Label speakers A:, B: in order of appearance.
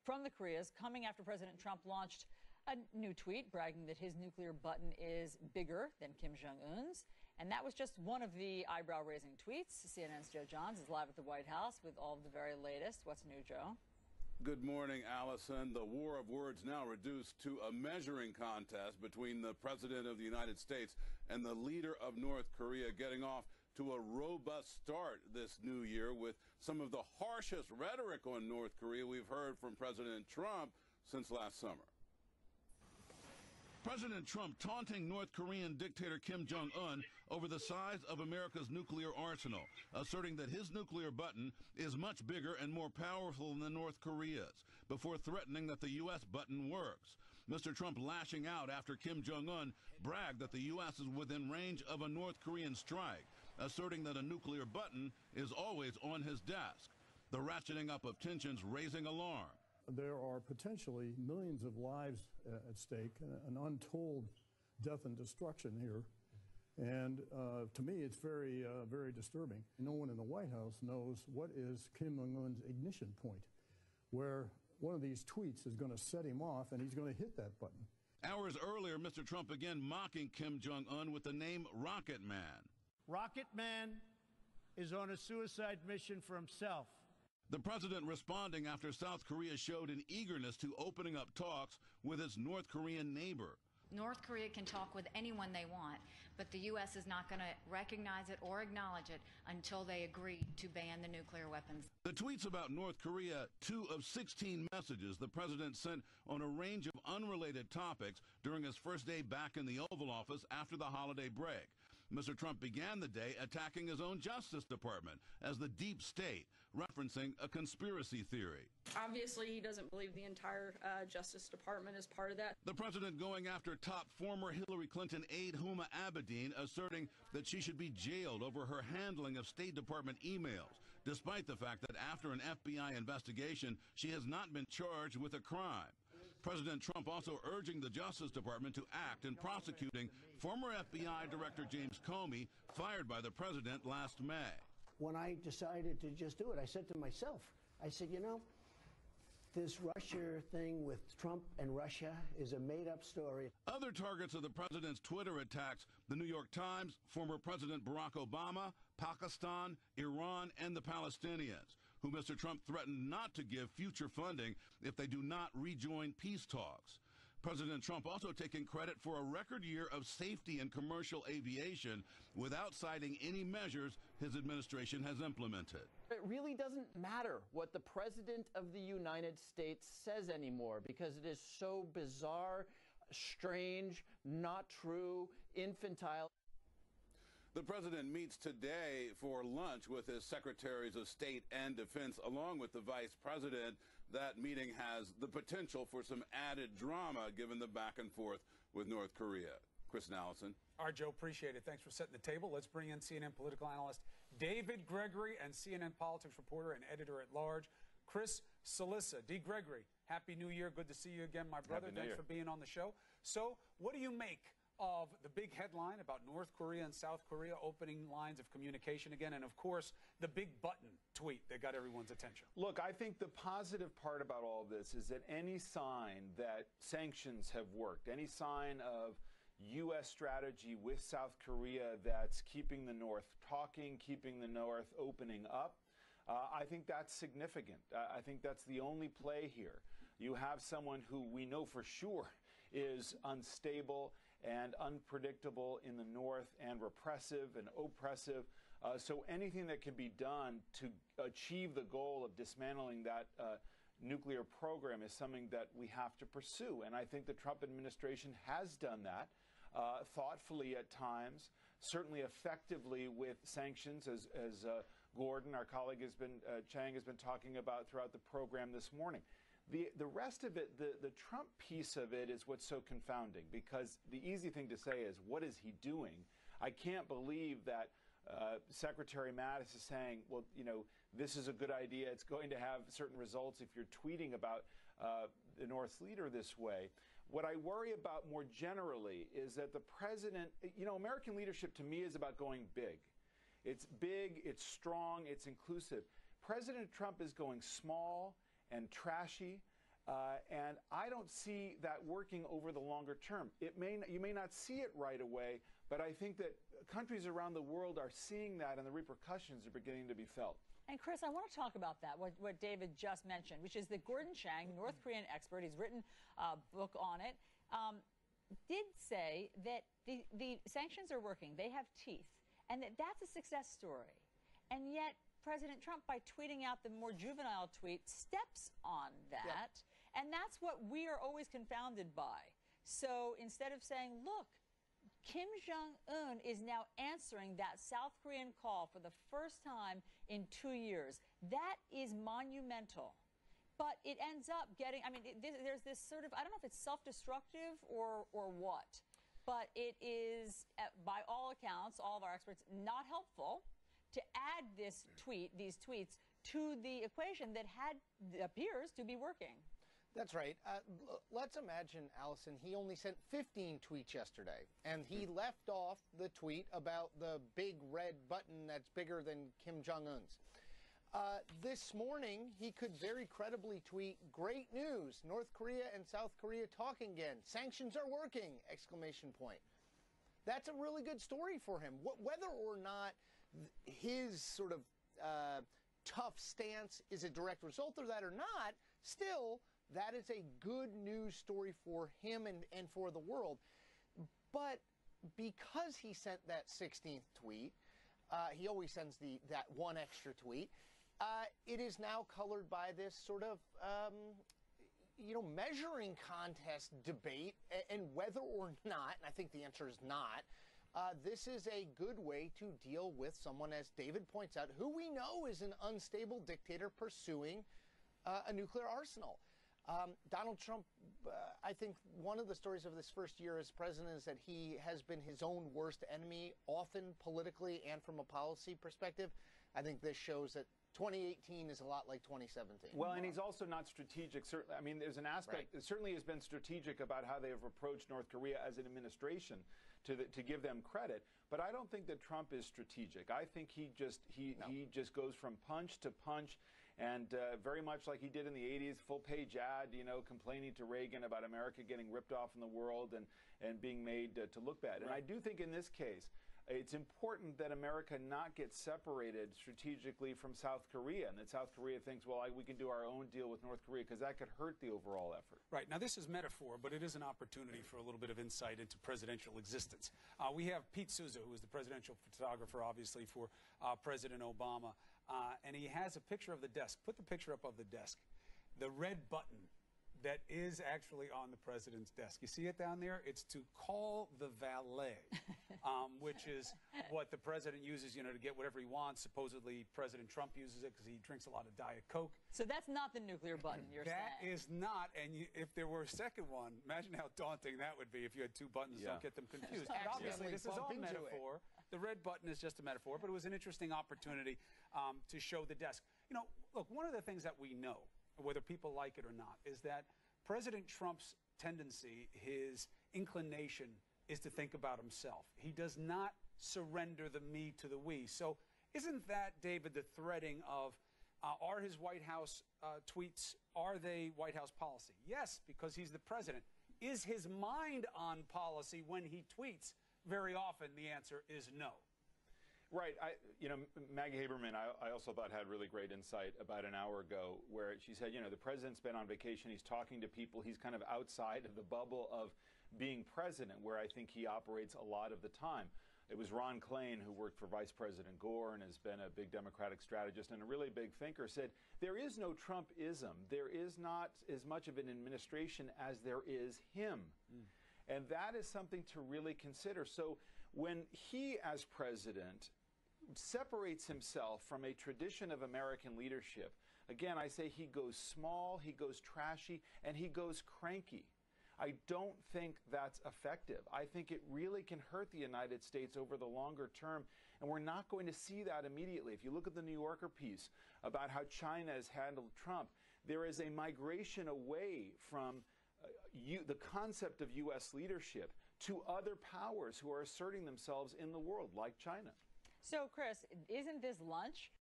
A: from the Koreas coming after President Trump launched a new tweet bragging that his nuclear button is bigger than Kim Jong-un's. And that was just one of the eyebrow-raising tweets. CNN's Joe Johns is live at the White House with all of the very latest. What's new, Joe?
B: Good morning, Allison. The war of words now reduced to a measuring contest between the President of the United States and the leader of North Korea, getting off to a robust start this new year with some of the harshest rhetoric on North Korea we've heard from President Trump since last summer. President Trump taunting North Korean dictator Kim Jong-un over the size of America's nuclear arsenal, asserting that his nuclear button is much bigger and more powerful than North Korea's, before threatening that the U.S. button works. Mr. Trump lashing out after Kim Jong-un bragged that the U.S. is within range of a North Korean strike, asserting that a nuclear button is always on his desk. The ratcheting up of tensions raising alarm.
C: There are potentially millions of lives at stake, an untold death and destruction here. And to me, it's very, very disturbing. No one in the White House knows what is Kim Jong-un's ignition point, where one of these tweets is going to set him off and he's going to hit that button.
B: Hours earlier, Mr. Trump again mocking Kim Jong-un with the name Rocket Man.
D: Rocket Man is on a suicide mission for himself.
B: The president responding after South Korea showed an eagerness to opening up talks with its North Korean neighbor.
E: North Korea can talk with anyone they want, but the U.S. is not going to recognize it or acknowledge it until they agree to ban the nuclear weapons.
B: The tweets about North Korea, 2 of 16 messages the president sent on a range of unrelated topics during his first day back in the Oval Office after the holiday break. Mr. Trump began the day attacking his own Justice Department as the deep state, referencing a conspiracy theory.
F: Obviously, he doesn't believe the entire Justice Department is part of that.
B: The president going after top former Hillary Clinton aide Huma Abedin, asserting that she should be jailed over her handling of State Department emails, despite the fact that after an FBI investigation, she has not been charged with a crime. President Trump also urging the Justice Department to act in prosecuting former FBI Director James Comey, fired by the president last May.
G: When I decided to just do it, I said to myself, I said, you know, this Russia thing with Trump and Russia is a made-up story.
B: Other targets of the president's Twitter attacks, the New York Times, former President Barack Obama, Pakistan, Iran, and the Palestinians, who Mr. Trump threatened not to give future funding if they do not rejoin peace talks. President Trump also taking credit for a record year of safety in commercial aviation without citing any measures his administration has implemented.
H: It really doesn't matter what the President of the United States says anymore because it is so bizarre, strange, not true, infantile.
B: The president meets today for lunch with his secretaries of state and defense, along with the vice president. That meeting has the potential for some added drama given the back and forth with North Korea. Chris and Allison.
I: All right, Joe, appreciate it. Thanks for setting the table. Let's bring in CNN political analyst David Gregory and CNN politics reporter and editor-at-large Chris Cillizza. D. Gregory, Happy New Year. Good to see you again, my brother. Thanks for being on the show. So what do you make of the big headline about North Korea and South Korea opening lines of communication again, and of course the big button tweet that got everyone's attention?
J: Look, I think the positive part about all of this is that any sign that sanctions have worked, any sign of U.S. strategy with South Korea that's keeping the North talking, keeping the North opening up, I think that's significant. I think that's the only play here. You have someone who we know for sure is unstable and unpredictable in the North and repressive and oppressive. So anything that can be done to achieve the goal of dismantling that nuclear program is something that we have to pursue. And I think the Trump administration has done that thoughtfully at times, certainly effectively with sanctions, as Gordon, our colleague, Chang has been talking about throughout the program this morning. The rest of it, the Trump piece of it is what's so confounding, because the easy thing to say is, what is he doing? I can't believe that Secretary Mattis is saying, well, you know, this is a good idea. It's going to have certain results if you're tweeting about the North's leader this way. What I worry about more generally is that the president, you know, American leadership to me is about going big. It's big, it's strong, it's inclusive. President Trump is going small and trashy And I don't see that working over the longer term. You may not see it right away, but I think that countries around the world are seeing that, and the repercussions are beginning to be felt.
A: And Chris, I want to talk about that, what David just mentioned, which is that Gordon Chang, North Korean expert, he's written a book on it, did say that the sanctions are working, they have teeth, and that's a success story. And yet, President Trump, by tweeting out the more juvenile tweet, steps on that. Yeah. And that's what we are always confounded by. So instead of saying, look, Kim Jong-un is now answering that South Korean call for the first time in 2 years. That is monumental. But it ends up getting, I mean, there's this sort of, I don't know if it's self-destructive or what, but it is, by all accounts, all of our experts, not helpful to add these tweets to the equation that appears to be working.
K: That's right. Let's imagine, Allison, he only sent 15 tweets yesterday, and he left off the tweet about the big red button that's bigger than Kim Jong-un's. This morning, he could very credibly tweet, "Great news, North Korea and South Korea talking again. Sanctions are working!" Exclamation point. That's a really good story for him. Whether or not his sort of tough stance is a direct result of that or not, still, that is a good news story for him and for the world. But because he sent that 16th tweet, he always sends that one extra tweet, it is now colored by this sort of, measuring contest debate, and whether or not, and I think the answer is not, this is a good way to deal with someone, as David points out, who we know is an unstable dictator pursuing a nuclear arsenal. Donald Trump, I think one of the stories of this first year as president is that he has been his own worst enemy, often politically and from a policy perspective. I think this shows that 2018 is a lot like 2017.
J: Well, and he's also not strategic. I mean, there's an aspect that certainly has been strategic about how they have approached North Korea as an administration to give them credit. But I don't think that Trump is strategic. I think he just goes from punch to punch. And very much like he did in the 80s, full-page ad, complaining to Reagan about America getting ripped off in the world and being made to look bad. And I do think in this case, it's important that America not get separated strategically from South Korea, and that South Korea thinks, well, we can do our own deal with North Korea, because that could hurt the overall effort.
I: Right. Now, this is metaphor, but it is an opportunity for a little bit of insight into presidential existence. We have Pete Souza, who is the presidential photographer, obviously, for President Obama, and he has a picture of the desk. Put the picture up of the desk. The red button that is actually on the president's desk. You see it down there? It's to call the valet, which is what the president uses, to get whatever he wants. Supposedly, President Trump uses it because he drinks a lot of Diet Coke.
A: So that's not the nuclear button, you're saying?
I: That is not. And if there were a second one, imagine how daunting that would be if you had two buttons. Don't get them confused. But obviously, this is all metaphor. The red button is just a metaphor, but it was an interesting opportunity to show the desk. Look, one of the things that we know, whether people like it or not, is that President Trump's tendency, his inclination, is to think about himself. He does not surrender the me to the we. So isn't that, David, the threading of, are his White House tweets, are they White House policy? Yes, because he's the president. Is his mind on policy when he tweets? Very often the answer is no.
J: Right. Maggie Haberman, I also thought had really great insight about an hour ago, where she said, the president's been on vacation, he's talking to people, he's kind of outside of the bubble of being president, where I think he operates a lot of the time. It was Ron Klain, who worked for Vice President Gore and has been a big Democratic strategist and a really big thinker, said, there is no Trumpism. There is not as much of an administration as there is him. And that is something to really consider. So when he, as president, separates himself from a tradition of American leadership, again, I say he goes small, he goes trashy, and he goes cranky. I don't think that's effective. I think it really can hurt the United States over the longer term, and we're not going to see that immediately. If you look at the New Yorker piece about how China has handled Trump, there is a migration away from the concept of U.S. leadership to other powers who are asserting themselves in the world, like China.
A: So, Chris, isn't this lunch